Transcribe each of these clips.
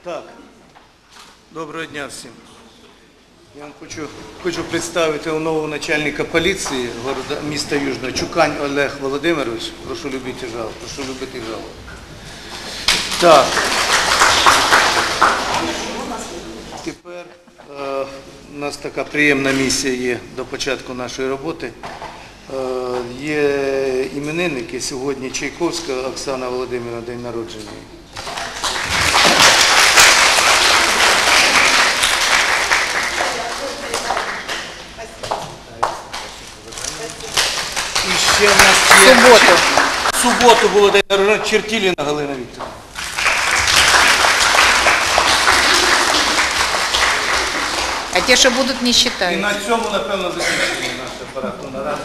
Так, доброго дня всім. Я вам хочу представити нового начальника поліції міста Южного, Чукань Олег Володимирович. Прошу любити і жалувати. Прошу любити і жалувати. Так. Тепер у нас така приємна місія є до початку нашої роботи. Є іменинники сьогодні. Чайковська Оксана Володимирівна, день народження. І ще в нас є... В суботу було день народження Чертіліна Галина Вікторівна. А те, що будуть, не вважають. І на цьому, напевно, закінчимо наш апарат нараду.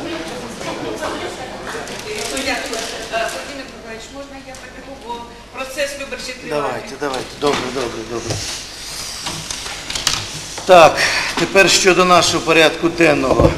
Володимир Миколаївич, можна я побігу, бо процес виборчий триває. Давайте. Добре. Так, тепер щодо нашого порядку денного.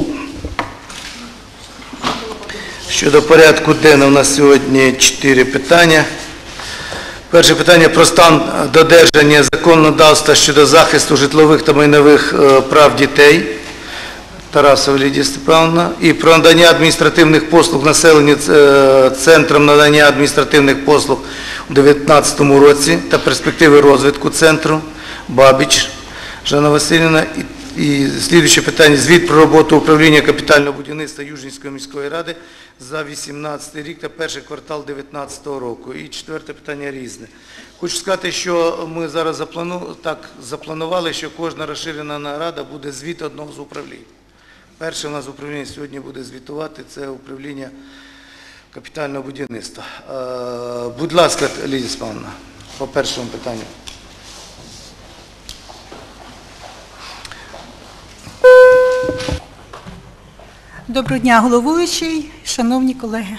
Щодо порядку денного у нас сьогодні 4 питання. Перше питання про стан додержання законодавства щодо захисту житлових та майнових прав дітей. Тарасова Лідія Степановна. І про надання адміністративних послуг населенню Центром надання адміністративних послуг у 2019 році та перспективи розвитку центру. Бабіч Жанна Васильівна. І слідуюче питання. Звіт про роботу управління капітального будівництва Южненської міської ради за 2018 рік та перший квартал 2019 року. І четверте питання різне. Хочу сказати, що ми зараз запланували, що кожна розширена нарада буде звіт одного з управлінь. Перше у нас управління сьогодні буде звітувати, це управління капітального будівництва. Будь ласка, Лідія Степановна, по першому питанню. Доброго дня, головуючий, шановні колеги.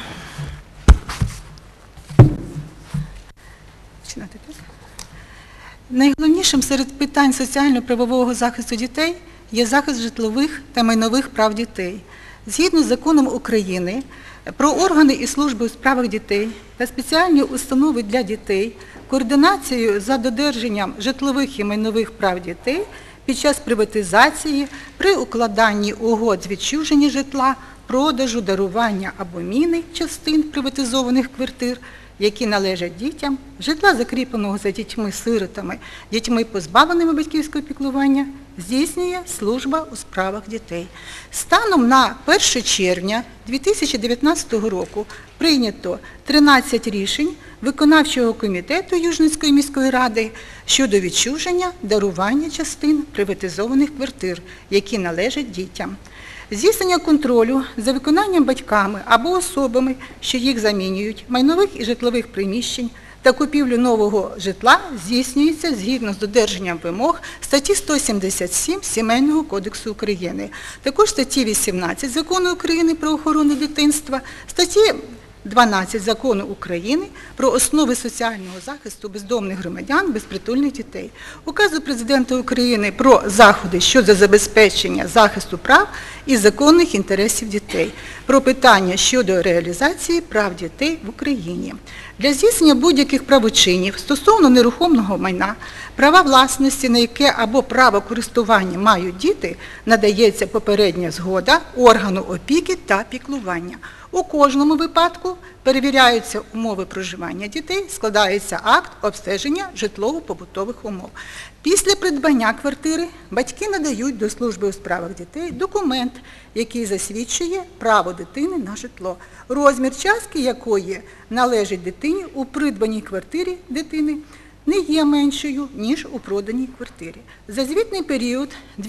Найголовнішим серед питань соціально-правового захисту дітей є захист житлових та майнових прав дітей. Згідно з законом України про органи і служби у справах дітей та спеціальні установи для дітей, координацією за додержанням житлових і майнових прав дітей під час приватизації, при укладанні угод з відчуження житла, продажу, дарування або міни частин приватизованих квартир, які належать дітям, житла, закріпленого за дітьми-сиротами, дітьми, позбавленими батьківського піклування, здійснює служба у справах дітей. Станом на 1 червня 2019 року прийнято 13 рішень виконавчого комітету Южненської міської ради щодо відчуження, дарування частин приватизованих квартир, які належать дітям. Здійснення контролю за виконанням батьками або особами, що їх замінюють, майнових і житлових приміщень та купівлю нового житла здійснюється згідно з додержанням вимог статті 177 Сімейного кодексу України, також статті 18 Закону України про охорону дитинства, статті 12 Закону України про основи соціального захисту бездомних громадян, безпритульних дітей, Указу Президента України про заходи щодо забезпечення захисту прав і законних інтересів дітей, про питання щодо реалізації прав дітей в Україні. Для здійснення будь-яких правочинів стосовно нерухомого майна, права власності, на яке або право користування мають діти, надається попередня згода органу опіки та піклування. У кожному випадку перевіряються умови проживання дітей, складається акт обстеження житлово-побутових умов. Після придбання квартири батьки надають до служби у справах дітей документ, який засвідчує право дитини на житло, розмір частки якої належить дитині у придбаній квартирі дитини, не є меншою, ніж у проданій квартирі. За звітний період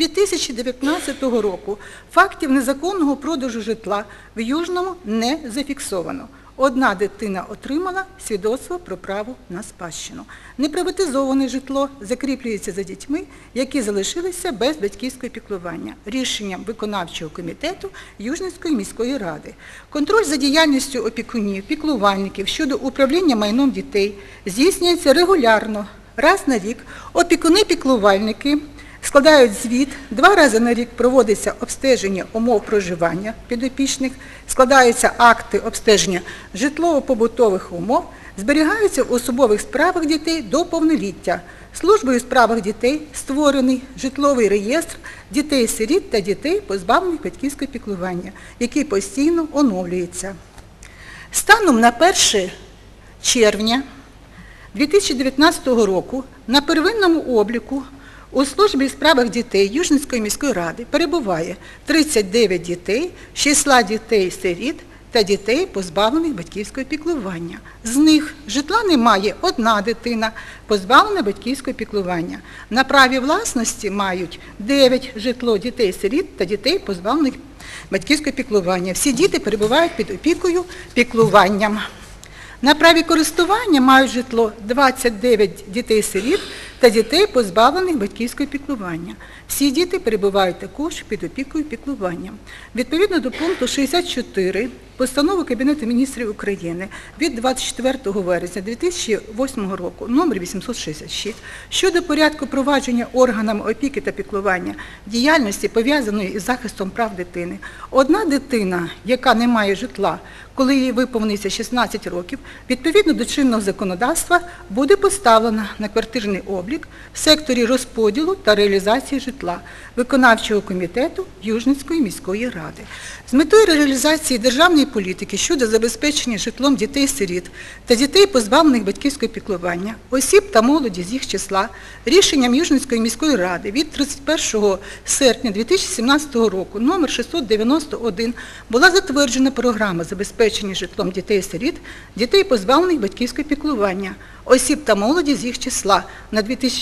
2019 року фактів незаконного продажу житла в Южному не зафіксовано. Одна дитина отримала свідоцтво про право на спадщину. Неприватизоване житло закріплюється за дітьми, які залишилися без батьківського піклування, рішенням виконавчого комітету Южненської міської ради. Контроль за діяльністю опікунів, піклувальників щодо управління майном дітей здійснюється регулярно, раз на рік. Опікуни-піклувальники складають звіт, 2 рази на рік проводиться обстеження умов проживання підопічних, складаються акти обстеження житлово-побутових умов, зберігаються в особових справах дітей до повноліття. Службою у справах дітей створений житловий реєстр дітей-сиріт та дітей, позбавлених батьківського піклування, який постійно оновлюється. Станом на 1 червня 2019 року на первинному обліку у службі у справах дітей Южницької міської ради перебуває 39 дітей з числа дітей-сиріт та дітей, позбавлених батьківського піклування. З них житла немає 1 дитина, позбавлена батьківського піклування. На праві власності мають 9 житло дітей-сиріт та дітей, позбавлених батьківського піклування. Всі діти перебувають під опікою, піклуванням. На праві користування мають житло 29 дітей-сиріт та дітей, позбавлених батьківського піклування. Всі діти перебувають також під опікою піклуванням. Відповідно до пункту 64 Постанови Кабінету міністрів України від 24 вересня 2008 року номер 866 щодо порядку провадження органами опіки та піклування діяльності, пов'язаної із захистом прав дитини, 1 дитина, яка не має житла, коли їй виповниться 16 років, відповідно до чинного законодавства, буде поставлена на квартирний облік в секторі розподілу та реалізації житла виконавчого комітету Южницької міської ради. З метою реалізації державної політики щодо забезпечення житлом дітей-сиріт та дітей, позбавлених батьківського піклування, осіб та молоді з їх числа, рішенням Южницької міської ради від 31 серпня 2017 року номер 691 була затверджена програма забезпечення житлом дітей-сиріт, дітей, позбавлених батьківського піклування, осіб та молоді з їх числа на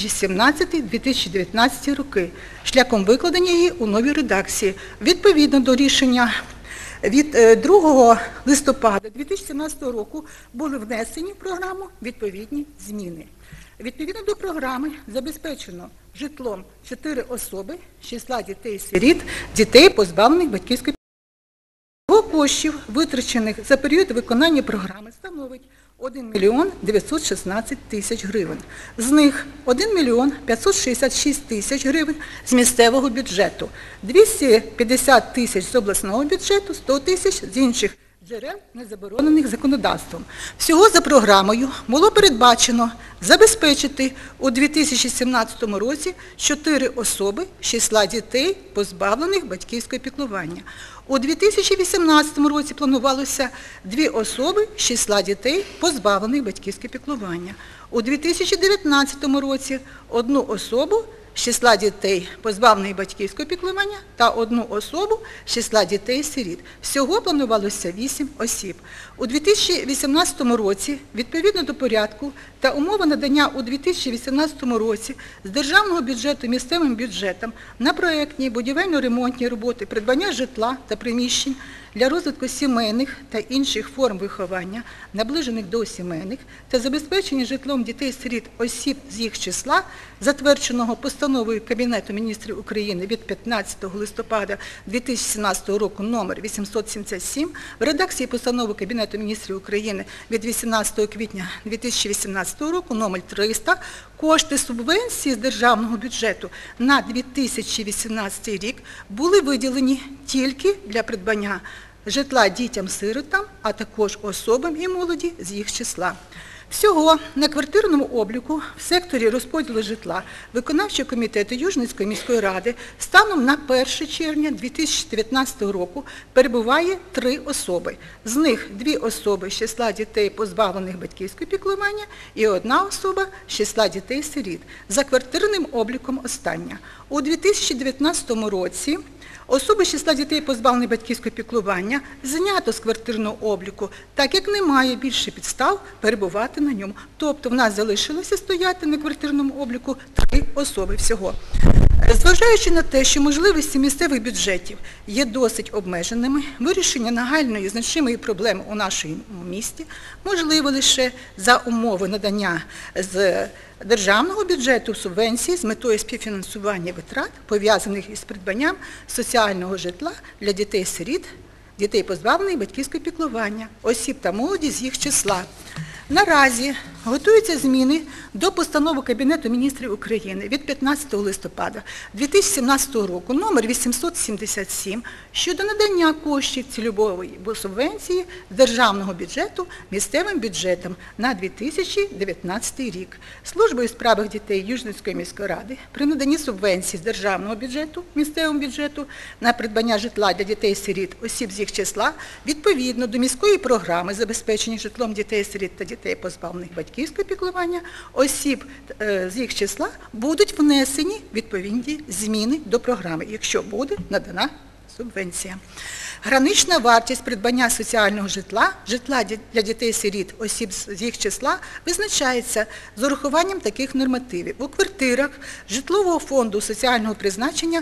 2017-2019 роки, шляхом викладення її у новій редакції. Відповідно до рішення від 2 листопада 2017 року були внесені в програму відповідні зміни. Відповідно до програми забезпечено житлом 4 особи з числа дітей-сиріт, дітей, позбавлених батьківського піклування. Всього коштів, витрачених за період виконання програми, становить 1 мільйон 916 тисяч гривень. З них 1 мільйон 566 тисяч гривень з місцевого бюджету, 250 тисяч з обласного бюджету, 100 тисяч з інших джерел, не заборонених законодавством. Всього за програмою було передбачено забезпечити у 2017 році 4 особи з числа дітей, позбавлених батьківського піклування. У 2018 році планувалося 2 особи з числа дітей, позбавлених батьківського піклування. У 2019 році 1 особу з числа дітей, позбавлених батьківського піклування, та 1 особу з числа дітей-сиріт. Всього планувалося 8 осіб. У 2018 році, відповідно до порядку та умови надання у 2018 році з державного бюджету місцевим бюджетам на проєктні будівельно-ремонтні роботи, придбання житла та приміщень для розвитку сімейних та інших форм виховання, наближених до сімейних, та забезпечення житлом дітей-сиріт осіб з їх числа, затвердженого постановою Кабінету міністрів України від 15 листопада 2017 року номер 877, в редакції постанови Кабінету міністрів України від 18 квітня 2018 року номер 300, кошти субвенції з державного бюджету на 2018 рік були виділені тільки для придбання житла дітям-сиротам, а також особам і молоді з їх числа. Всього на квартирному обліку в секторі розподілу житла виконавчого комітету Южницької міської ради станом на 1 червня 2019 року перебуває 3 особи. З них 2 особи з числа дітей, позбавлених батьківського піклування, і 1 особа з числа дітей-сиріт. За квартирним обліком остання. У 2019 році особи з числа дітей, позбавлених батьківського піклування, знято з квартирного обліку, так як немає більше підстав перебувати на ньому. Тобто в нас залишилося стояти на квартирному обліку 3 особи всього. Зважаючи на те, що можливості місцевих бюджетів є досить обмеженими, вирішення нагальної значимої проблеми у нашому місті можливо лише за умови надання з державного бюджету субвенції з метою співфінансування витрат, пов'язаних із придбанням соціального житла для дітей-сиріт, дітей, позбавлених батьківського піклування, осіб та молоді з їх числа. Наразі Готуються зміни до постанови Кабінету міністрів України від 15 листопада 2017 року номер 877 щодо надання коштів цільової субвенції з державного бюджету місцевим бюджетам на 2019 рік. Службою у справах дітей Южницької міської ради при наданні субвенції з державного бюджету місцевому бюджету на придбання житла для дітей-сиріт, осіб з їх числа, відповідно до міської програми забезпечення житлом дітей-сиріт та дітей, позбавлених батьківського піклування, осіб з їх числа будуть внесені відповідні зміни до програми, якщо буде надана субвенція. Гранична вартість придбання соціального житла, житла для дітей-сиріт, осіб з їх числа, визначається з урахуванням таких нормативів. У квартирах житлового фонду соціального призначення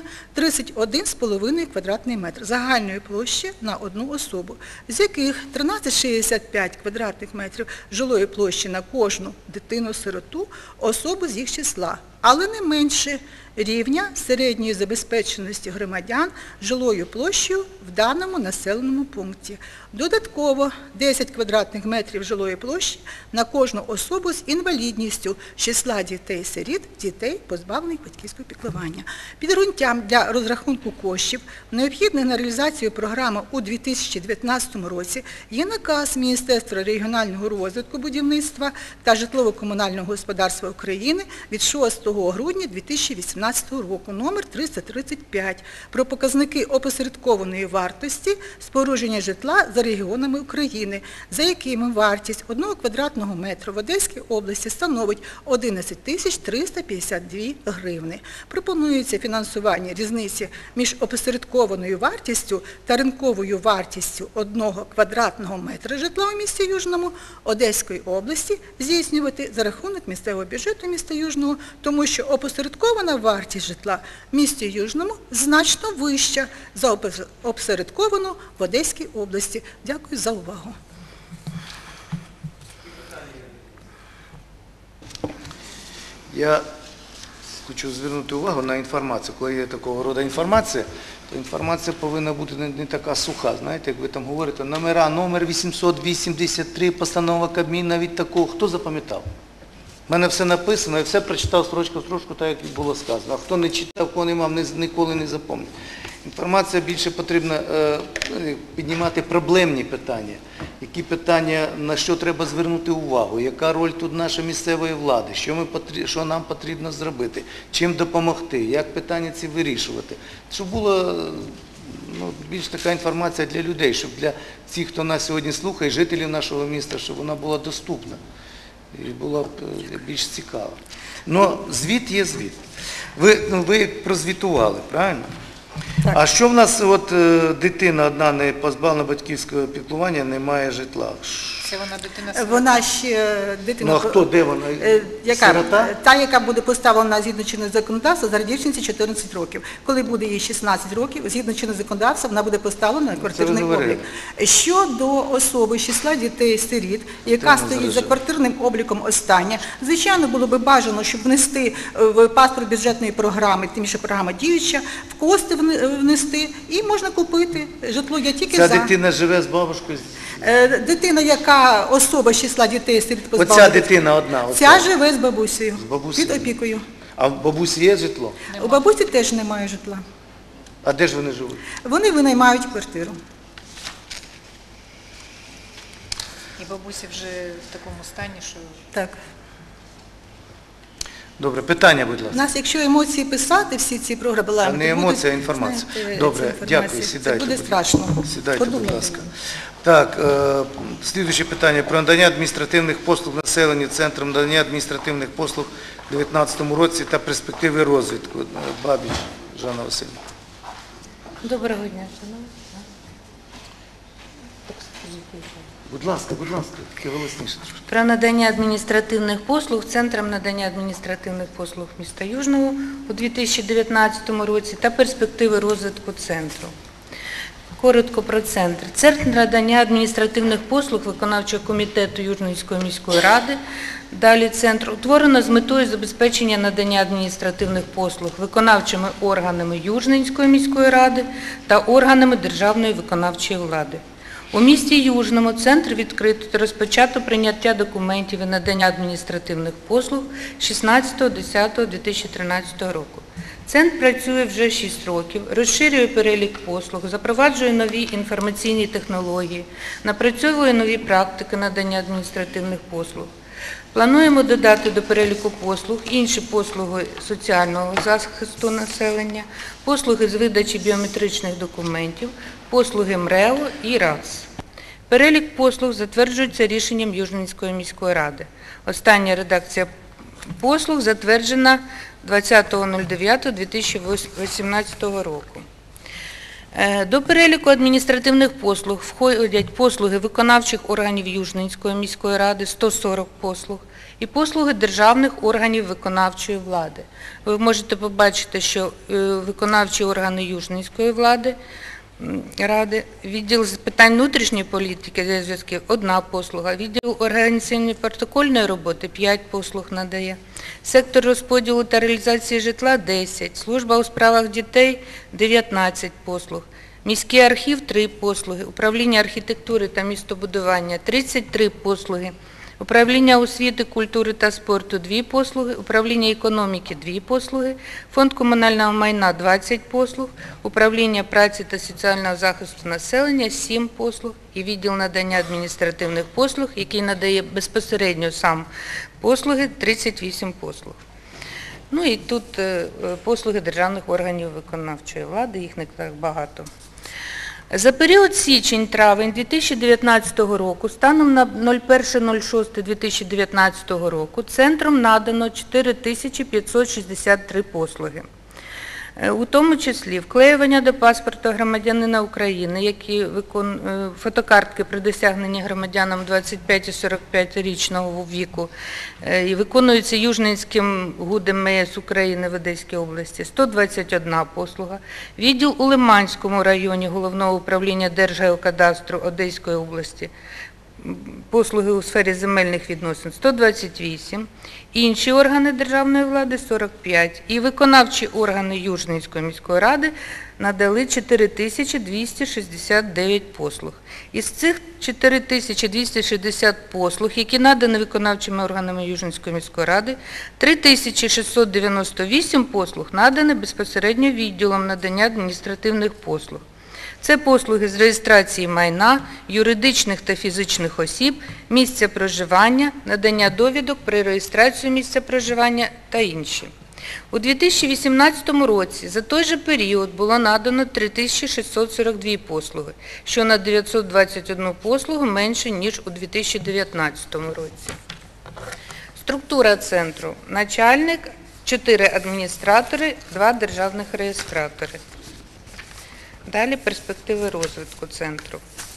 31,5 квадратний метр загальної площі на одну особу, з яких 13,65 квадратних метрів жилої площі на кожну дитину-сироту, особу з їх числа, але не менше рівня середньої забезпеченості громадян жилою площею в даному населеному пункті. Додатково 10 квадратних метрів жилої площі на кожну особу з інвалідністю з числа дітей-сиріт, дітей, позбавлених батьківського піклування. Підґрунтям для розрахунку коштів, необхідних на реалізацію програми у 2019 році, є наказ Міністерства регіонального розвитку, будівництва та житлово-комунального господарства України від 6 грудня 2018 року, номер 335, про показники опосередкованої вартості спорудження житла за регіонами України, за якими вартість 1 квадратного метру в Одеській області становить 11 352 гривни. Пропонується фінансування різниці між опосередкованою вартістю та ринковою вартістю 1 квадратного метра житла у місті Южному Одеської області здійснювати за рахунок місцевого бюджету міста Южного, тому що опосередкована вартість житла в місті Южному значно вища за опосередковану в Одеській області. Дякую за увагу. Я хочу звернути увагу на інформацію. Коли є такого роду інформація, то інформація повинна бути не така суха. Знаєте, як ви там говорите, номер 883, постанова Кабміна від такого. Хто запам'ятав? У мене все написано, я все прочитав строчку в строчку, так як і було сказано. А хто не читав, кого не мав, ніколи не запам'ятав. Інформація більше потрібно піднімати проблемні питання. Які питання, на що треба звернути увагу, яка роль тут нашої місцевої влади, що нам потрібно зробити, чим допомогти, як питання ці вирішувати. Щоб була більш така інформація для людей, щоб для цих, хто нас сьогодні слухає, жителів нашого міста, щоб вона була доступна і була більш цікава. Но звіт є звіт. Ви прозвітували, правильно? Так. А що в нас, дитина одна не позбавлена батьківського піклування, не має житла? Це вона дитина. Вона ще дитина. Ну а хто, де вона? Сирота? Та, яка буде поставлена згідно чинного законодавства, зараз дівчинці 14 років. Коли буде їй 16 років, згідно чинного законодавства, вона буде поставлена на квартирний облік. Щодо особи з числа дітей-сиріт, яка стоїть за квартирним обліком остання, звичайно, було би бажано, щоб внести в паспорт бюджетної програми, тим більше програма діюча, в кошти внести і можна купити житло. Я тільки за. Ця дитина живе з бабушкою? Дитина, яка особа з числа дітей-сиріт позбавлена. Оця дитина одна? Ця живе з бабусею, З бабусею? під опікою. А в бабусі є житло? У бабусі теж немає житла. А де ж вони живуть? Вони винаймають квартиру. І бабуся вже в такому стані, що... Так. Добре, питання, будь У ласка. нас, якщо емоції писати, всі ці програми, А не емоція, а інформація. Добре, дякую, сідайте. Це буде страшно. Сідайте, будь Подумайте. ласка. Так, слідуюче питання. Про надання адміністративних послуг населенню Центром надання адміністративних послуг у 2019 році та перспективи розвитку. Бабіч Жанна Васильівна. Доброго дня, шановні. Будь ласка, таке голосніше трошки. Про надання адміністративних послуг Центром надання адміністративних послуг міста Южного у 2019 році та перспективи розвитку центру. Коротко про центр. Центр надання адміністративних послуг виконавчого комітету Южницької міської ради. Далі центр утворено з метою забезпечення надання адміністративних послуг виконавчими органами Южницької міської ради та органами державної виконавчої влади. У місті Южному центр відкрито та розпочато прийняття документів і надання адміністративних послуг 16.10.2013 року. Центр працює вже 6 років, розширює перелік послуг, запроваджує нові інформаційні технології, напрацьовує нові практики надання адміністративних послуг. Плануємо додати до переліку послуг інші послуги соціального захисту населення, послуги з видачі біометричних документів, послуги МРЕО і РАЦ. Перелік послуг затверджується рішенням Южненської міської ради. Остання редакція послуг затверджена 20.09.2018 року. До переліку адміністративних послуг входять послуги виконавчих органів Южненської міської ради – 140 послуг і послуги державних органів виконавчої влади. Ви можете побачити, що виконавчі органи Южненської ради, відділ з питань внутрішньої політики та зв'язків – 1 послуга, відділ організаційної протокольної роботи – 5 послуг надає, сектор розподілу та реалізації житла – 10, служба у справах дітей – 19 послуг, міський архів – 3 послуги, управління архітектури та містобудування – 33 послуги, управління освіти, культури та спорту – 2 послуги, управління економіки – 2 послуги, фонд комунального майна – 20 послуг, управління праці та соціального захисту населення – 7 послуг і відділ надання адміністративних послуг, який надає безпосередньо сам послуги – 38 послуг. Ну і тут послуги державних органів виконавчої влади, їх не так багато. За період січень-травень 2019 року, станом на 01.06.2019 року, центром надано 4563 послуги. У тому числі вклеювання до паспорта громадянина України, які фотокартки при досягненні громадянам 25 і 45-річного віку і виконуються Южненським ГУД МВС України в Одеській області, 121 послуга. Відділ у Лиманському районі Головного управління Держгеокадастру Одеської області, послуги у сфері земельних відносин – 128, інші органи державної влади – 45 і виконавчі органи Южненської міської ради надали 4269 послуг. Із цих 4260 послуг, які надані виконавчими органами Южненської міської ради, 3698 послуг надані безпосередньо відділом надання адміністративних послуг. Це послуги з реєстрації майна, юридичних та фізичних осіб, місця проживання, надання довідок при реєстрацію місця проживання та інші. У 2018 році за той же період було надано 3642 послуги, що на 921 послугу менше, ніж у 2019 році. Структура центру. Начальник, 4 адміністратори, 2 державних реєстратори. Далі перспективи розвитку центру.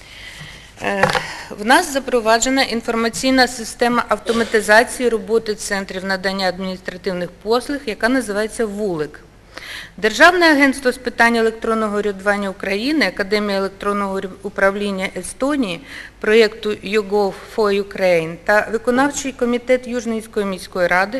В нас запроваджена інформаційна система автоматизації роботи центрів надання адміністративних послуг, яка називається ВУЛИК. Державне агентство з питань електронного урядування України, Академія електронного управління Естонії, проєкту YouGov for Ukraine та виконавчий комітет Южненської міської ради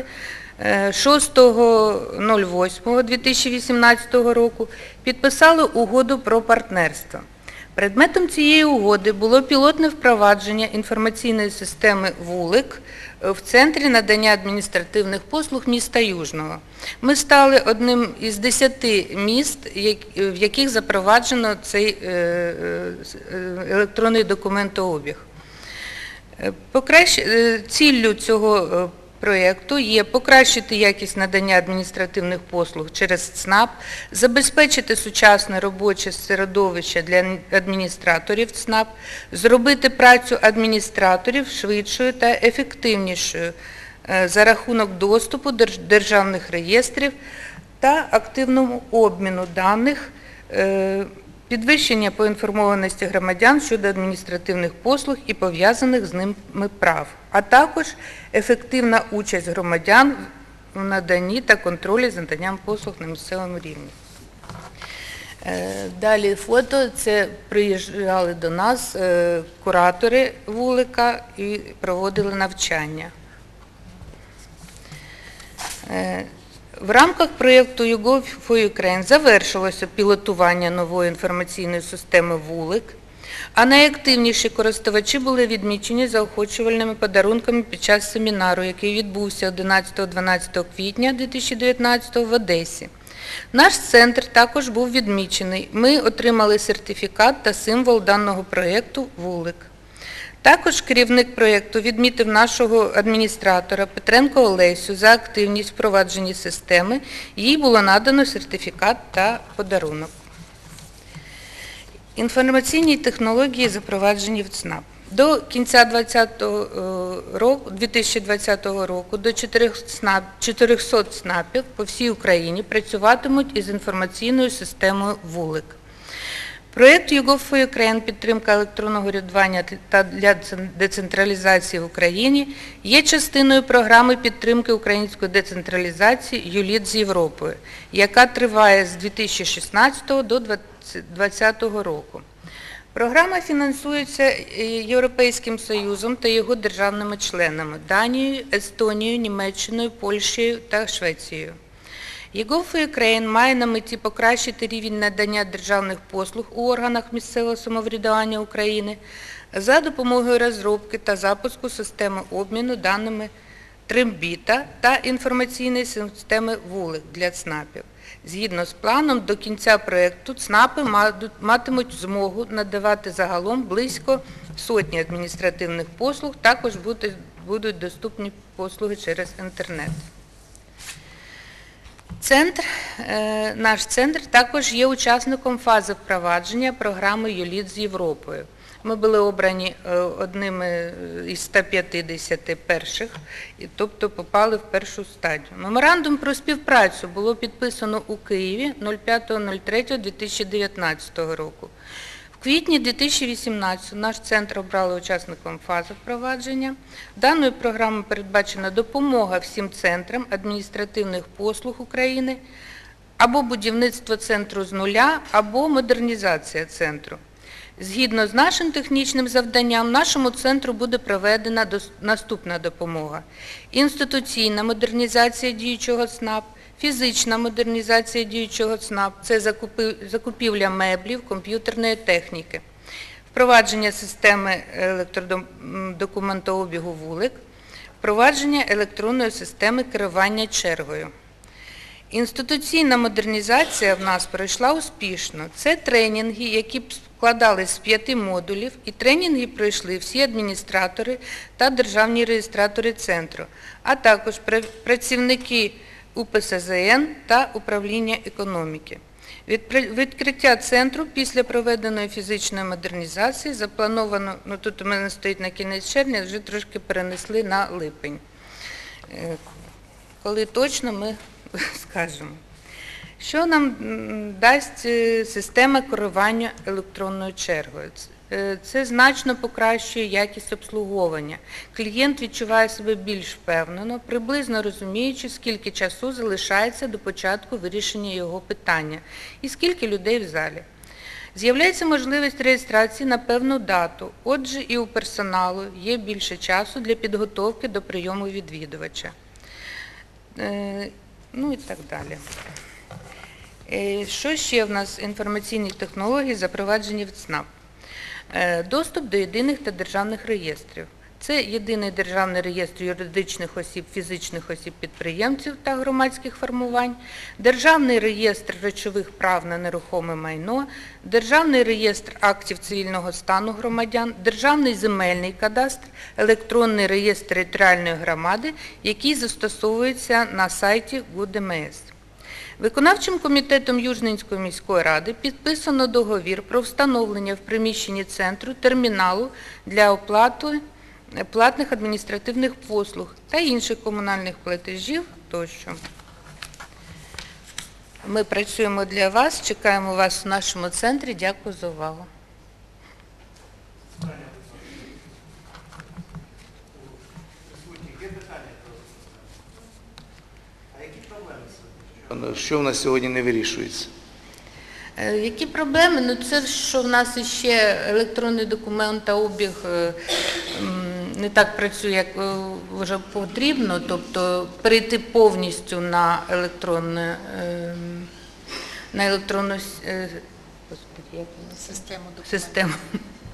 6.08.2018 року підписали угоду про партнерство. Предметом цієї угоди було пілотне впровадження інформаційної системи ВУЛИК в Центрі надання адміністративних послуг міста Южного. Ми стали одним із 10 міст, в яких запроваджено цей електронний документообіг. Ціллю цього проєкту є покращити якість надання адміністративних послуг через ЦНАП, забезпечити сучасне робоче середовище для адміністраторів ЦНАП, зробити працю адміністраторів швидшою та ефективнішою за рахунок доступу до державних реєстрів та активному обміну даних, підвищення поінформованості громадян щодо адміністративних послуг і пов'язаних з ними прав, а також ефективна участь громадян в наданні та контролі за наданням послуг на місцевому рівні. Далі фото. Це приїжджали до нас куратори ВУЛИКа і проводили навчання. В рамках проєкту YouGov for Ukraine завершилося пілотування нової інформаційної системи ВУЛИК. А найактивніші користувачі були відмічені заохочувальними подарунками під час семінару, який відбувся 11-12 квітня 2019 в Одесі. Наш центр також був відмічений. Ми отримали сертифікат та символ даного проєкту «Вулик». Також керівник проєкту відмітив нашого адміністратора Петренко Олесю за активність в впровадженні системи. Їй було надано сертифікат та подарунок. Інформаційні технології запроваджені в ЦНАП. До кінця 2020 року до 400 ЦНАПів по всій Україні працюватимуть із інформаційною системою «Вулик». Проєкт YouGov for Ukraine «Підтримка електронного урядування та для децентралізації в Україні» є частиною програми підтримки української децентралізації «ЮЛІТ з Європою», яка триває з 2016 до 2020 року. Програма фінансується Європейським Союзом та його державними членами – Данією, Естонією, Німеччиною, Польщею та Швецією. YouGov for Ukraine має на меті покращити рівень надання державних послуг у органах місцевого самоврядування України за допомогою розробки та запуску системи обміну даними Трембіта та інформаційної системи «Вулик» для ЦНАПів. Згідно з планом, до кінця проєкту ЦНАПи матимуть змогу надавати загалом близько сотні адміністративних послуг, також будуть доступні послуги через інтернет. Наш центр також є учасником фази впровадження програми «ЮЛІТ з Європою». Ми були обрані одними із 150 перших, тобто попали в першу стадію. Меморандум про співпрацю було підписано у Києві 05.03.2019 року. В квітні 2018 наш центр обрали учасником фази впровадження. Даною програмою передбачена допомога всім центрам адміністративних послуг України або будівництво центру з нуля, або модернізація центру. Згідно з нашим технічним завданням, нашому центру буде проведена наступна допомога. Інституційна модернізація діючого ЦНАП, фізична модернізація діючого ЦНАП – це закупівля меблів, комп'ютерної техніки, впровадження системи електродокументообігу «Вулик», впровадження електронної системи керування чергою. Інституційна модернізація в нас пройшла успішно. Це тренінги, які складались з 5 модулів, і тренінги пройшли всі адміністратори та державні реєстратори центру, а також працівники УПСЗН та управління економіки. Відкриття центру після проведеної фізичної модернізації заплановано, тут у мене стоїть на кінець червня, вже трошки перенесли на липень. Коли точно ми скажемо. Що нам дасть система керування електронною чергою? Це значно покращує якість обслуговування. Клієнт відчуває себе більш впевнено, приблизно розуміючи, скільки часу залишається до початку вирішення його питання і скільки людей в залі. З'являється можливість реєстрації на певну дату, отже і у персоналу є більше часу для підготовки до прийому відвідувача. Ну і так далі. Що ще в нас інформаційні технології запроваджені в ЦНАП? Доступ до єдиних та державних реєстрів. Це єдиний державний реєстр юридичних осіб, фізичних осіб-підприємців та громадських формувань, державний реєстр речових прав на нерухоме майно, державний реєстр актів цивільного стану громадян, державний земельний кадастр, електронний реєстр територіальної громади, який застосовується на сайті ГУДМС. Виконавчим комітетом Южненської міської ради підписано договір про встановлення в приміщенні центру терміналу для оплати платних адміністративних послуг та інших комунальних платежів тощо. Ми працюємо для вас, чекаємо вас в нашому центрі. Дякую за увагу. Що в нас сьогодні не вирішується? Які проблеми? Ну, це, що в нас ще електронний документообіг не так працює, як вже потрібно, тобто перейти повністю на електронну систему.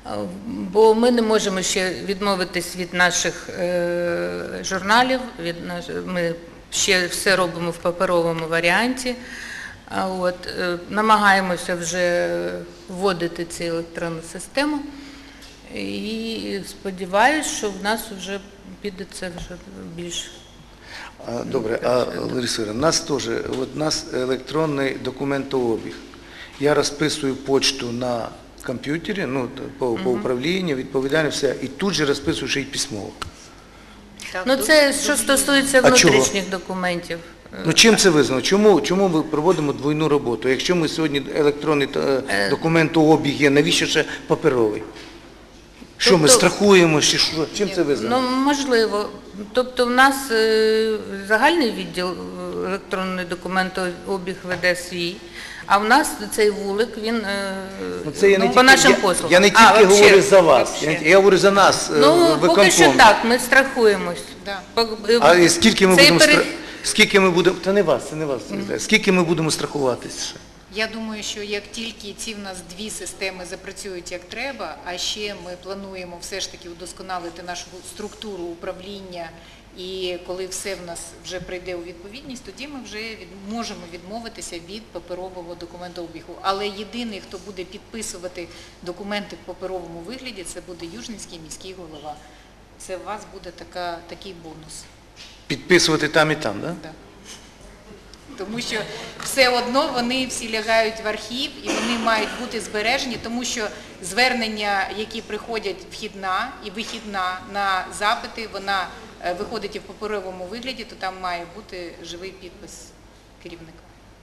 Бо ми не можемо ще відмовитись від наших журналів, ми ще все робимо в паперовому варіанті. Намагаємося вже вводити цю електронну систему і сподіваюся, що в нас вже піде це вже більш. Добре, Лариса Ігорівна, у нас електронний документообіг. Я розписую почту на комп'ютері, по управлінню, відповідально все, і тут же розписую ще й письмово. Це що стосується внутрішніх документів. Чим це визнано? Чому ми проводимо двойну роботу? Якщо ми сьогодні електронний документообіг є, навіщо ще паперовий? Що, ми страхуємо, чи що? Чим це визнано? Можливо. Тобто в нас загальний відділ електронний документообіг веде свій, а в нас цей вулик, він по нашим послугам. Я не тільки говорю за вас, я говорю за нас, виконком. Поки що так, ми страхуємось. А скільки ми будемо, це не вас, скільки ми будемо страхуватися? Я думаю, що як тільки ці в нас дві системи запрацюють як треба, а ще ми плануємо все ж таки удосконалити нашу структуру управління, і коли все в нас вже прийде у відповідність, тоді ми вже можемо відмовитися від паперового документообігу. Але єдиний, хто буде підписувати документи в паперовому вигляді, це буде Южненський міський голова. Це у вас буде такий бонус. Підписувати там і там, так? Так. Тому що все одно вони всі лягають в архів і вони мають бути збережені, тому що звернення, які приходять вхідна і вихідна на запити, вона виходить і в паперовому вигляді, то там має бути живий підпис керівника.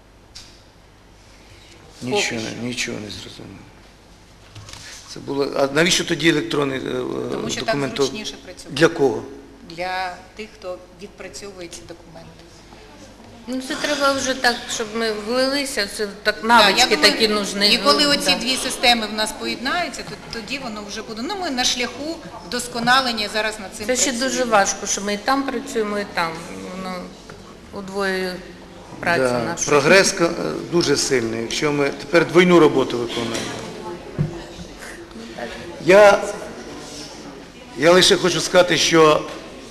Нічого не зрозуміло. Це було. А навіщо тоді електронний документ? Тому що так зручніше працювати. Для кого? Для тих, хто відпрацьовує ці документи. Це треба вже так, щоб ми влилися, це так навички такі нужні. І коли оці дві системи в нас поєднаються, то тоді воно вже буде. Ми на шляху вдосконалення зараз над цим працюємо. Це ще дуже важко, що ми і там працюємо, і там. Воно удвоює працю нашу. Прогрес дуже сильний, якщо ми тепер двойну роботу виконуємо. Я лише хочу сказати, що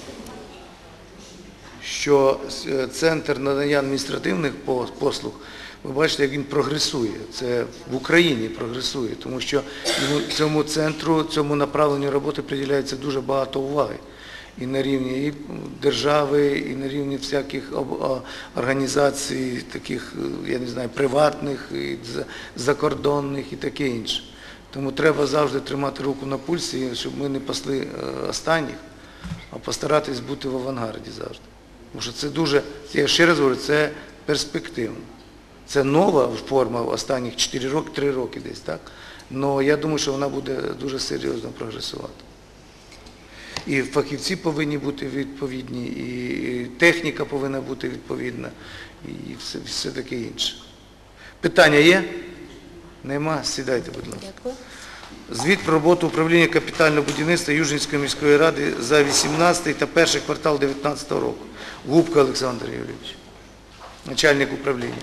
Центр надання адміністративних послуг, ви бачите, як він прогресує. Це в Україні прогресує, тому що цьому центру, цьому направленню роботи приділяється дуже багато уваги. І на рівні і держави, і на рівні всяких організацій, таких, я не знаю, приватних, і закордонних і таке інше. Тому треба завжди тримати руку на пульсі, щоб ми не пасли останніх, а постаратись бути в авангарді завжди. Тому що це дуже, я ще раз говорю, це перспективно. Це нова форма останніх 4 роки, 3 роки десь, так? Але я думаю, що вона буде дуже серйозно прогресувати. І фахівці повинні бути відповідні, і техніка повинна бути відповідна, і все таке інше. Питання є? Нема? Сідайте, будь ласка. Дякую. Звіт про роботу управління капітального будівництва Южненської міської ради за 18 та перший квартал 2019 року. Губка Олександр Юрійович, начальник управління.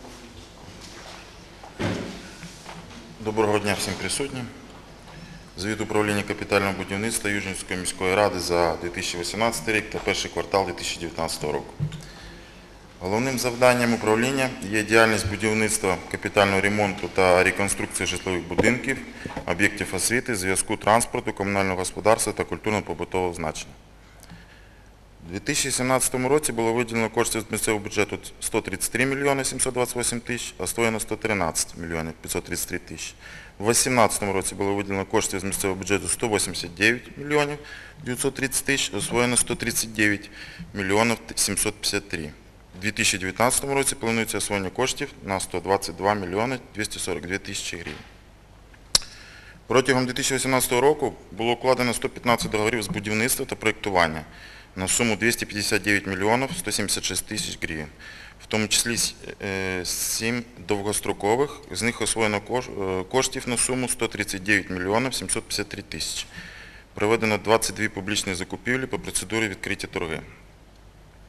Доброго дня всім присутнім. Звіт управління капітального будівництва Южненської міської ради за 2018 рік та перший квартал 2019 року. Головним завданням управління є діяльність будівництва, капітального ремонту та реконструкції житлових будинків, об'єктів освіти, зв'язку, транспорту, комунального господарства та культурно-побутового значення. У 2017 році було виділено коштів з місцевого бюджету 133 мільйони 728 тисяч, освоєно 113 мільйонів 533 тисячі. У 2018 році було виділено коштів з місцевого бюджету 189 мільйонів 930 тисяч, освоєно 139 мільйонів 753. У 2019 році планується освоєння коштів на 122 мільйони 242 тисячі гривень. Протягом 2018 року було укладено 115 договорів з будівництва та проєктування на суму 259 мільйонів 176 тисяч гривень, в тому числі 7 довгострокових, з них освоєно коштів на суму 139 мільйонів 753 тисячі. Проведено 22 публічні закупівлі по процедурі відкриті торги.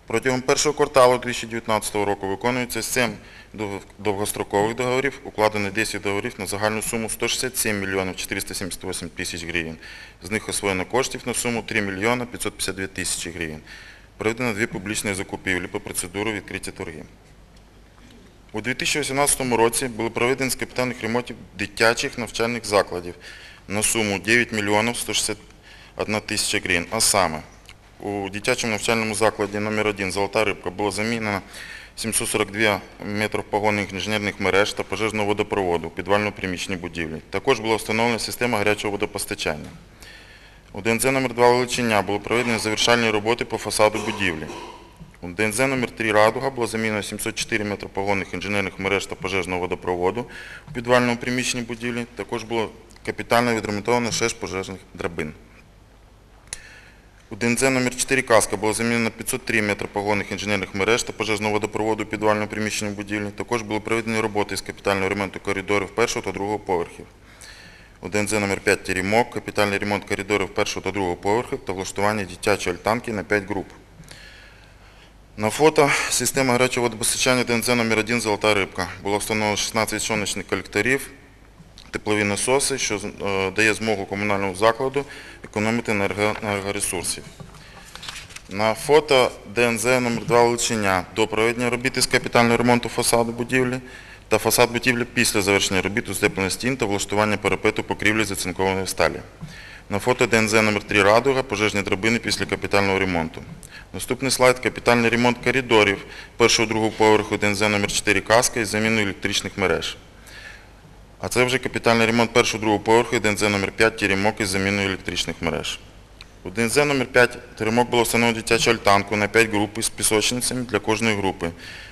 Протягом першого кварталу 2019 року виконується 7 довгострокових договорів, укладено 10 договорів на загальну суму 167 мільйонів 478 тисяч гривень. З них освоєно коштів на суму 3 мільйона 552 тисячі гривень. Проведено 2 публічні закупівлі по процедурі відкриті торги. У 2018 році були проведені з капітальних ремонтів дитячих навчальних закладів на суму 9 мільйонів 161 тисяча гривень, а саме у дитячому навчальному закладі номер 1 «Золота рибка» було замінено 742 метрів погонних інженерних мереж та пожежного водопроводу у підвальному приміщенні будівлі. Також була встановлена система гарячого водопостачання. У ДНЗ номер 2 «Величиня» було проведені завершальні роботи по фасаду будівлі. У ДНЗ номер 3 «Радуга» було замінено 704 метри погонних інженерних мереж та пожежного водопроводу у підвальному приміщенні будівлі. Також було капітально відремонтовано 6 пожежних драбин. У ДНЗ номер 4 «Каска» було замінено 503 метри погонних інженерних мереж та пожежного водопроводу у підвальному приміщенні будівлі. Також були проведені роботи з капітального ремонту коридорів першого та другого поверхів. У ДНЗ номер 5 «Теремок» капітальний ремонт коридорів першого та другого поверхів та влаштування дитячої альтанки на 5 груп. На фото система гарячого водопостачання ДНЗ номер 1 «Золота рибка». Було встановлено 16 сонячних колекторів, теплові насоси, що дає змогу комунальному закладу економити енергоресурсів. На фото ДНЗ номер 2 «Величиня» до проведення робіт із капітального ремонту фасаду будівлі та фасад будівлі після завершення робіт устеплення стін та влаштування парапету покрівлі з оцинкованої сталі. На фото ДНЗ номер 3 «Радуга» пожежні драбини після капітального ремонту. Наступний слайд – капітальний ремонт коридорів першого-другого поверху ДНЗ номер 4 «Каска» із заміною електричних мереж. А це вже капітальний ремонт першого-другого поверху ДНЗ номер 5 «Теремок» із заміною електричних мереж. У ДНЗ номер 5 «Теремок» було встановлено дитячу альтанку на 5 груп із пісочницями для кожної групи,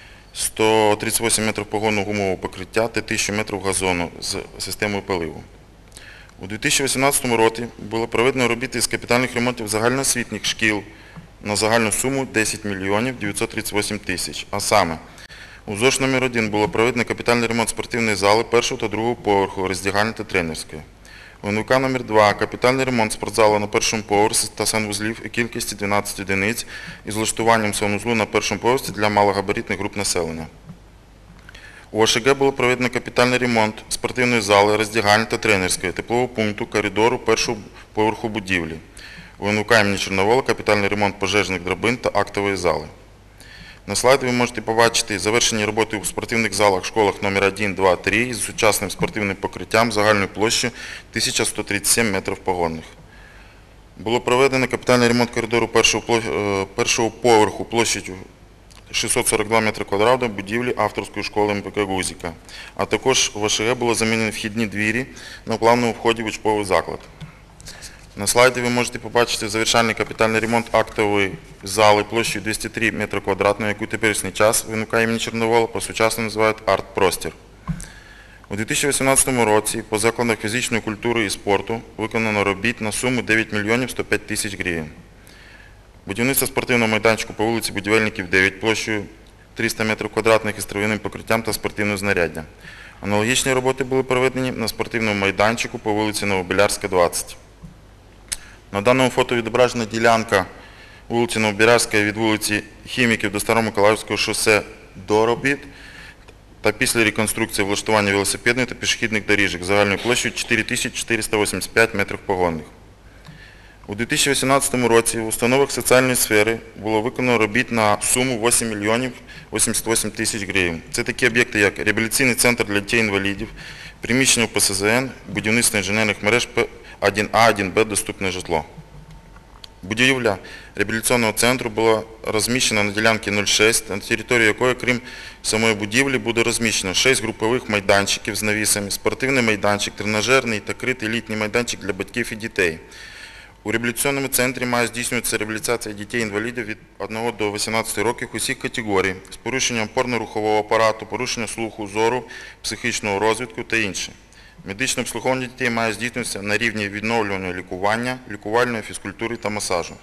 138 метрів погонного гумового покриття та 1000 метрів газону з системою поливу. У 2018 році було проведено робіти з капітальних ремонтів загальноосвітніх шкіл на загальну суму 10 мільйонів 938 тисяч. А саме, у ЗОШ номер 1 було проведено капітальний ремонт спортивної зали першого та другого поверху, роздягальні та тренерської. У НВК номер 2 капітальний ремонт спортзалу на першому поверсі та санвузлів у кількості 12 одиниць із влаштуванням санвузлу на першому поверсі для малогабаритних груп населення. У ОШГ було проведено капітальний ремонт спортивної зали, роздягальні та тренерської, теплового пункту, коридору першого поверху будівлі. У НВК імені Чорновола капітальний ремонт пожежних драбин та актової зали. На слайді ви можете побачити завершені роботи у спортивних залах, школах номер 1, 2, 3 з сучасним спортивним покриттям загальною площею 1137 метрів погонних. Було проведено капітальний ремонт коридору першого поверху площею 642 метри квадратних будівлі авторської школи МПК «Гузіка». А також в ОШГ було замінені вхідні двері на плавному вході в учбовий заклад. На слайді ви можете побачити завершальний капітальний ремонт актової зали площею 203 метри квадратної, яку теперішній час в НВК імені Чорновола по-сучасному називають арт-простір. У 2018 році по закладах фізичної культури і спорту виконано робіт на суму 9 мільйонів 105 тисяч гривень. Будівництво спортивного майданчику по вулиці Будівельників 9 площею 300 метрів квадратних із трав'яним покриттям та спортивним знаряддям. Аналогічні роботи були проведені на спортивному майданчику по вулиці Новобілярська, 20. На даному фото відображена ділянка вулиці Новобілярська від вулиці Хіміків до Старомиколаївського шосе до робіт та після реконструкції влаштування велосипедних та пішохідних доріжок загальною площею 4485 метрів погонних. У 2018 році в установах соціальної сфери було виконано робіт на суму 8 мільйонів 88 тисяч гривень. Це такі об'єкти, як реабілітаційний центр для дітей-інвалідів, приміщення в ПСЗН, будівництво інженерних мереж П1А, 1Б, доступне житло. Будівля реабілітаційного центру була розміщена на ділянці 06, на території якої, крім самої будівлі, буде розміщено 6 групових майданчиків з навісами, спортивний майданчик, тренажерний та критий літній майданчик для батьків і дітей. У реабілітаційному центрі має здійснюватися реабілітація дітей-інвалідів від 1 до 18 років усіх категорій з порушенням опорно-рухового апарату, порушення слуху, зору, психічного розвитку та інше. Медичне обслуговування дітей має здійснюватися на рівні відновлювального лікування, лікувальної фізкультури та масажу.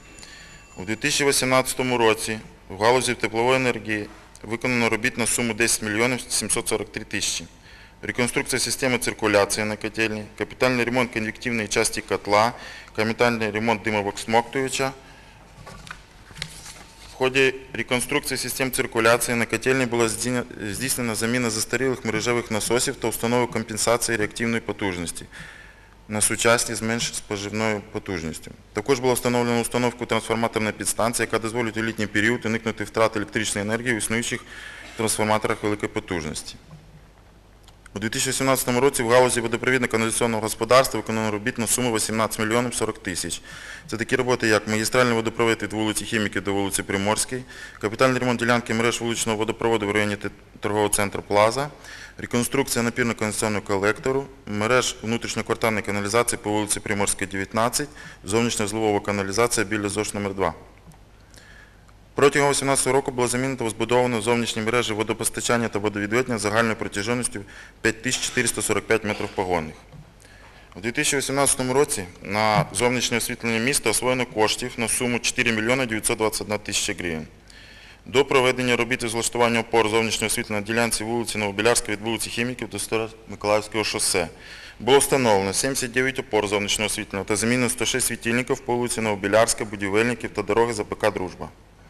У 2018 році в галузі теплової енергії виконано робіт на суму 10 мільйонів 743 тисячі. Реконструкція системи циркуляції на котельні, капітальний ремонт конвективної частини котла, капітальний ремонт димовосмоктувача. В ході реконструкції систем циркуляції на котельні була здійснена заміна застарілих мережевих насосів та установи компенсації реактивної потужності на сучасні з менш споживною потужністю. Також було встановлено установку трансформаторної підстанції, яка дозволить у літній період уникнути втрат електричної енергії в існуючих трансформаторах великої потужності. У 2017 році в галузі водопровідно-каналізаційного господарства виконано робіт на суму 18 мільйонів 40 тисяч. Це такі роботи, як магістральний водопровід від вулиці Хіміків до вулиці Приморській, капітальний ремонт ділянки мереж вуличного водопроводу в районі торгового центру Плаза, реконструкція напірно-кондиціонного колектору, мереж внутрішньоквартальної каналізації по вулиці Приморській, 19, зовнішньо-зливова каналізація біля ЗОШ номер 2. Протягом 2018 року було замінено та збудовано зовнішні мережі водопостачання та водовідведення загальною протяжністю 5445 метрів погонних. У 2018 році на зовнішнє освітлення міста освоєно коштів на суму 4 мільйони 921 тисяча гривень. До проведення робіт із влаштування опор зовнішнього освітлення на ділянці вулиці Новобілярська від вулиці Хіміків до Старомиколаївського шосе було встановлено 79 опор зовнішнього освітлення та замінено 106 світильників по вулиці Новобілярська, Будівельників та дороги ЗПК «Дружба».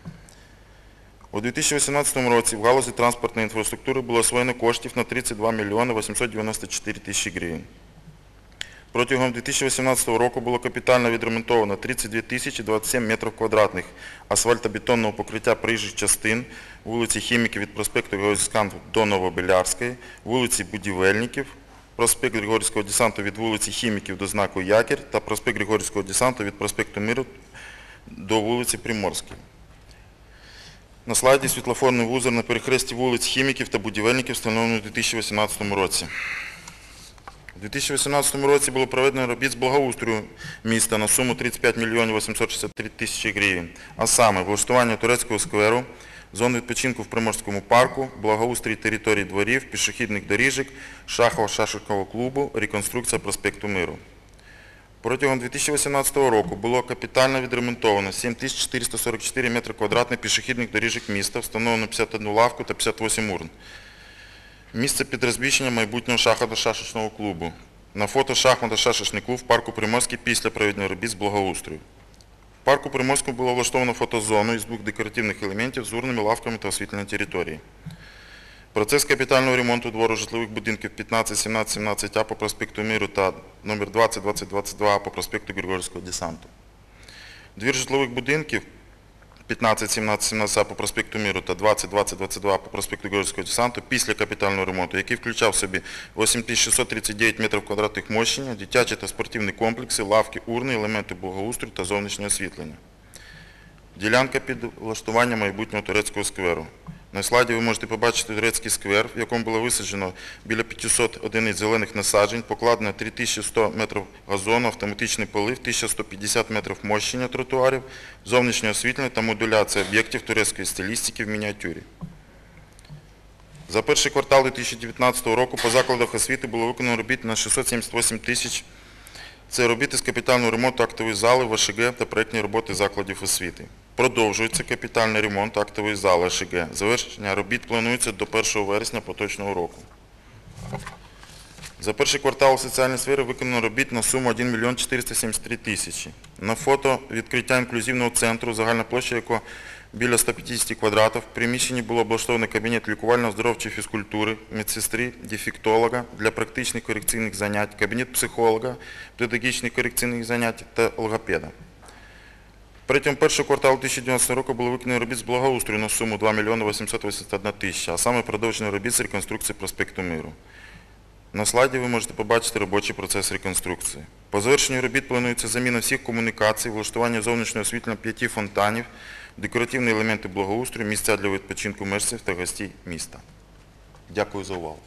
У 2018 році в галузі транспортної інфраструктури було освоєно коштів на 32 мільйони 894 тисячі гривень. Протягом 2018 року було капітально відремонтовано 32 тисячі 27 метрів квадратних асфальтобетонного покриття проїжджих частин вулиці Хіміків від проспекту Георгійського до Новобілярської, вулиці Будівельників, проспект Григорівського десанту від вулиці Хіміків до знаку Якір та проспект Григорівського десанту від проспекту Миру до вулиці Приморської. На слайді світлофорний вузол на перехресті вулиць Хіміків та Будівельників встановлено у 2018 році. У 2018 році було проведено робіт з благоустрою міста на суму 35 мільйонів 863 тисячі гривень, а саме влаштування турецького скверу, зон відпочинку в Приморському парку, благоустрій території дворів, пішохідних доріжок, шахово-шашкового клубу, реконструкція проспекту Миру. Протягом 2018 року було капітально відремонтовано 7444 метри квадратних пішохідних доріжок міста, встановлено 51 лавку та 58 урн. Місце під розміщенням майбутнього шахматно-шашечного клубу. На фото шахматно-шашечний клуб в парку Приморський після проведення робіт з благоустрою. В парку Приморському було влаштовано фотозону із 2 декоративних елементів з урнами, лавками та освітленням території. Процес капітального ремонту двору житлових будинків 15, 17, 17А по проспекту Миру та номер 20, 20, 22А по проспекту Григорівського десанту. Двір житлових будинків 15, 17, 17А по проспекту Миру та 20, 20, 22А по проспекту Григорівського десанту після капітального ремонту, який включав в собі 8639 метрів квадратних мощення, дитячі та спортивні комплекси, лавки, урни, елементи благоустрою та зовнішнього освітлення. Ділянка під влаштування майбутнього турецького скверу. На слайді ви можете побачити турецький сквер, в якому було висаджено біля 500 одиниць зелених насаджень, покладено 3100 метрів газону, автоматичний полив, 1150 метрів мощення тротуарів, зовнішнє освітлення та модуляція об'єктів турецької стилістики в мініатюрі. За перший квартал 2019 року по закладах освіти було виконано робіт на 678 тисяч. Це робіти з капітального ремонту актової зали, ВШГ та проєктні роботи закладів освіти. Продовжується капітальний ремонт актової зали ШГ. Завершення робіт планується до 1 вересня поточного року. За перший квартал у соціальній сфері виконано робіт на суму 1 мільйон 473 тисячі. На фото відкриття інклюзивного центру, загальна площа якого біля 150 квадратів. В приміщенні було облаштований кабінет лікувально-оздоровчої фізкультури, медсестри, дефектолога для практичних корекційних занять, кабінет психолога, педагогічних корекційних занять та логопеда. Протягом першого кварталу 2019 року було виконано робіт з благоустрою на суму 2 мільйони 881 тисяча, а саме продовжено робіт з реконструкції проспекту Миру. На слайді ви можете побачити робочий процес реконструкції. По завершенню робіт планується заміна всіх комунікацій, влаштування зовнішнього освітлення 5 фонтанів, декоративні елементи благоустрою, місця для відпочинку мешканців та гостей міста. Дякую за увагу.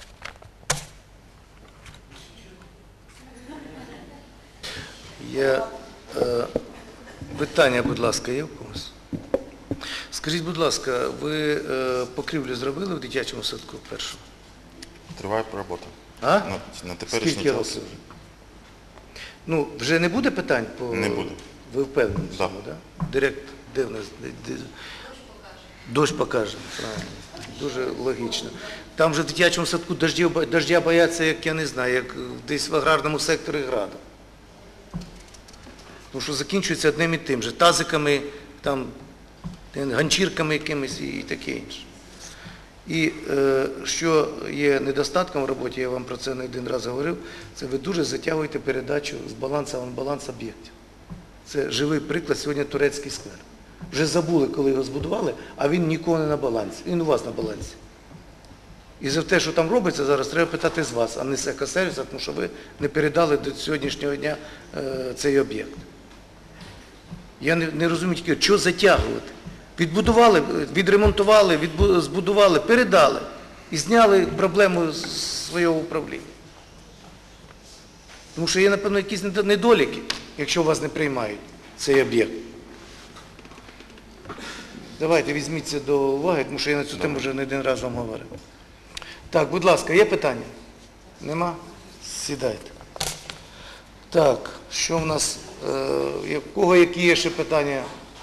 Питання, будь ласка, є в когось? Скажіть, будь ласка, ви покрівлю зробили в дитячому садку першому? Триває робота. А? На теперішній Скільки час. років? Ну, вже не буде питань по... Не буде. Ви впевнені в цьому, так? Директор, де в нас? Дощ покаже, правильно. Дуже логічно. Там вже в дитячому садку дождя бояться, як я не знаю, як десь в аграрному секторі Града. Тому що закінчується одним і тим же. Тазиками там ганчірками якимись і таке інше. І що є недостатком в роботі, я вам про це не один раз говорив, це ви дуже затягуєте передачу з балансу в баланс об'єктів. Це живий приклад сьогодні турецький сквер. Вже забули, коли його збудували, а він нікого не на балансі. Він у вас на балансі. І за те, що там робиться зараз, треба питати з вас, а не з екосервісу, тому що ви не передали до сьогоднішнього дня цей об'єкт. Я не розумію тільки, що затягувати. Відбудували, відремонтували, збудували, передали і зняли проблему з свого управління. Тому що є, напевно, якісь недоліки, якщо вас не приймають цей об'єкт. Давайте візьміть це до уваги, тому що я на цю тему вже не один раз вам говорив. Так, будь ласка, є питання? Нема? Сідайте. Так, що в нас, у кого які є ще питання?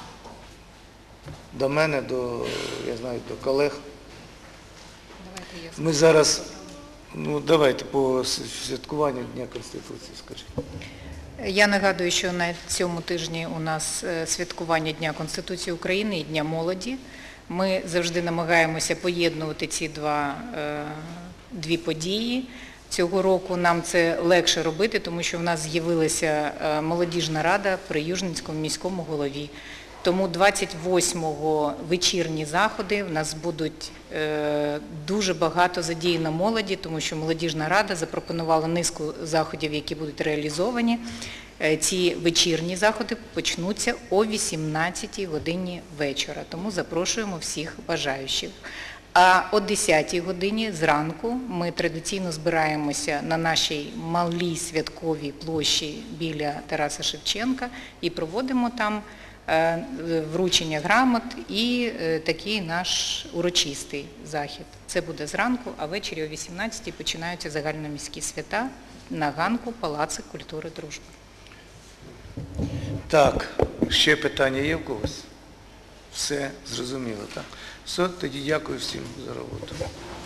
До мене, я знаю, до колег. Давайте я Ми зараз, давайте по святкуванню Дня Конституції, скажіть. Я нагадую, що на цьому тижні у нас святкування Дня Конституції України і Дня молоді. Ми завжди намагаємося поєднувати ці дві події. Цього року нам це легше робити, тому що в нас з'явилася молодіжна рада при Южненському міському голові. Тому 28-го вечірні заходи в нас будуть дуже багато задіяно молоді, тому що молодіжна рада запропонувала низку заходів, які будуть реалізовані. Ці вечірні заходи почнуться о 18-й годині вечора, тому запрошуємо всіх бажаючих. А о 10-й годині зранку ми традиційно збираємося на нашій малій святковій площі біля Тараса Шевченка і проводимо там вручення грамот і такий наш урочистий захід. Це буде зранку, а ввечері о 18-й починаються загальноміські свята на ганку Палацу культури Дружби. Так, ще питання є в когось? Все зрозуміло, так? Все, тоді дякую всім за роботу.